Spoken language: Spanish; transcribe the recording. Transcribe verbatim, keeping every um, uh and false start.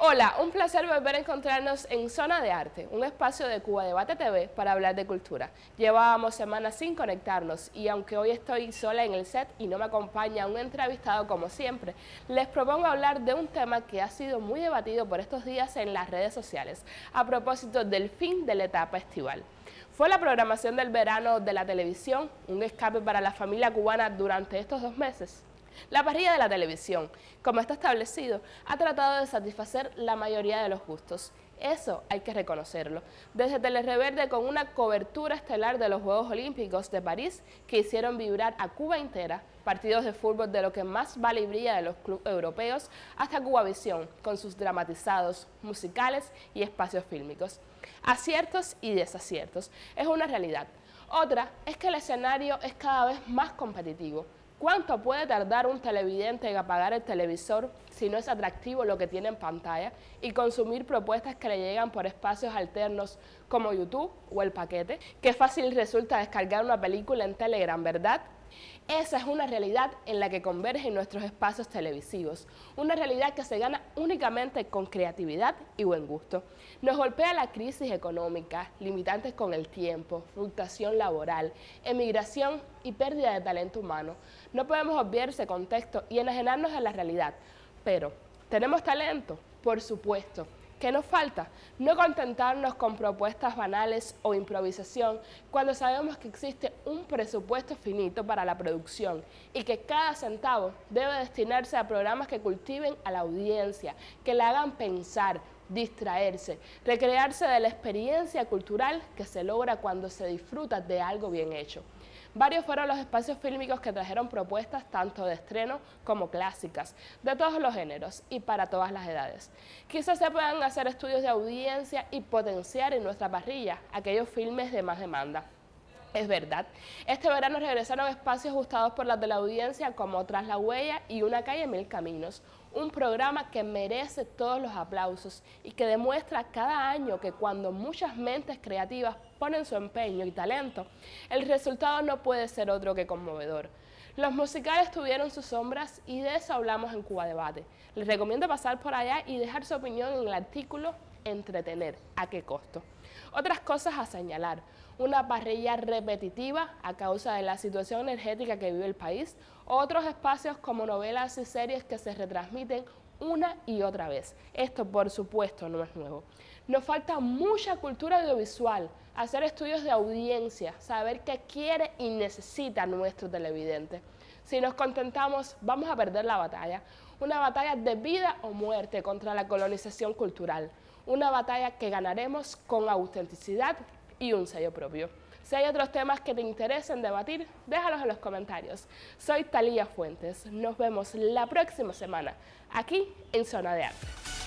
Hola, un placer volver a encontrarnos en Zona de Arte, un espacio de Cuba Debate T V para hablar de cultura. Llevábamos semanas sin conectarnos y aunque hoy estoy sola en el set y no me acompaña un entrevistado como siempre, les propongo hablar de un tema que ha sido muy debatido por estos días en las redes sociales, a propósito del fin de la etapa estival. Fue la programación del verano de la televisión, un escape para la familia cubana durante estos dos meses. La parrilla de la televisión, como está establecido, ha tratado de satisfacer la mayoría de los gustos. Eso hay que reconocerlo. Desde Telereverde con una cobertura estelar de los Juegos Olímpicos de París que hicieron vibrar a Cuba entera, partidos de fútbol de lo que más vale y brilla de los clubes europeos, hasta Cubavisión con sus dramatizados, musicales y espacios fílmicos. Aciertos y desaciertos, es una realidad. Otra es que el escenario es cada vez más competitivo. ¿Cuánto puede tardar un televidente en apagar el televisor si no es atractivo lo que tiene en pantalla y consumir propuestas que le llegan por espacios alternos como YouTube o el paquete? Qué fácil resulta descargar una película en Telegram, ¿verdad? Esa es una realidad en la que convergen nuestros espacios televisivos, una realidad que se gana únicamente con creatividad y buen gusto. Nos golpea la crisis económica, limitantes con el tiempo, fluctuación laboral, emigración y pérdida de talento humano. No podemos obviar ese contexto y enajenarnos de la realidad, pero ¿tenemos talento? Por supuesto. ¿Qué nos falta? No contentarnos con propuestas banales o improvisación cuando sabemos que existe un presupuesto finito para la producción y que cada centavo debe destinarse a programas que cultiven a la audiencia, que la hagan pensar, distraerse, recrearse de la experiencia cultural que se logra cuando se disfruta de algo bien hecho. Varios fueron los espacios fílmicos que trajeron propuestas tanto de estreno como clásicas, de todos los géneros y para todas las edades. Quizás se puedan hacer estudios de audiencia y potenciar en nuestra parrilla aquellos filmes de más demanda. Es verdad, este verano regresaron espacios gustados por la teleaudiencia como Tras la Huella y Una calle mil caminos, un programa que merece todos los aplausos y que demuestra cada año que cuando muchas mentes creativas ponen su empeño y talento, el resultado no puede ser otro que conmovedor. Los musicales tuvieron sus sombras y de eso hablamos en Cuba Debate. Les recomiendo pasar por allá y dejar su opinión en el artículo Entretener, ¿a qué costo? Otras cosas a señalar: una parrilla repetitiva a causa de la situación energética que vive el país, otros espacios como novelas y series que se retransmiten una y otra vez. Esto, por supuesto, no es nuevo. Nos falta mucha cultura audiovisual, hacer estudios de audiencia, saber qué quiere y necesita nuestro televidente. Si nos contentamos, vamos a perder la batalla, una batalla de vida o muerte contra la colonización cultural, una batalla que ganaremos con autenticidad y un sello propio. Si hay otros temas que te interesen debatir, déjalos en los comentarios. Soy Talía Fuentes. Nos vemos la próxima semana aquí en Zona de Arte.